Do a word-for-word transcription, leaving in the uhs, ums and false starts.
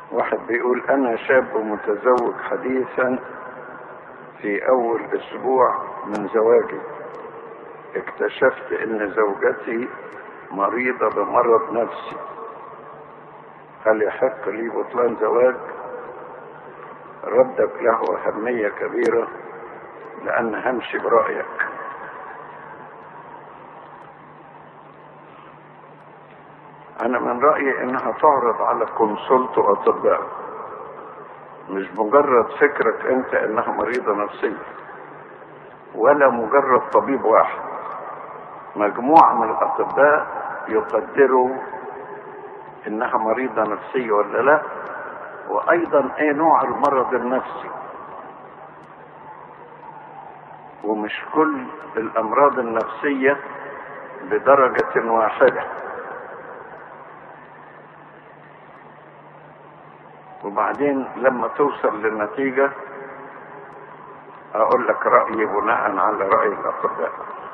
واحد بيقول: أنا شاب متزوج حديثا في أول أسبوع من زواجي، اكتشفت أن زوجتي مريضة بمرض نفسي، هل يحق لي بطلان زواج؟ ردك له أهمية كبيرة لأن همشي برأيك. أنا من رأيي إنها تعرض على كونسلت وأطباء، مش مجرد فكرك أنت إنها مريضة نفسية، ولا مجرد طبيب واحد، مجموعة من الأطباء يقدروا إنها مريضة نفسية ولا لا، وأيضا إيه نوع المرض النفسي. ومش كل الأمراض النفسية بدرجة واحدة. وبعدين لما توصل للنتيجة أقول لك رأيي بناء على رأي الأطباء.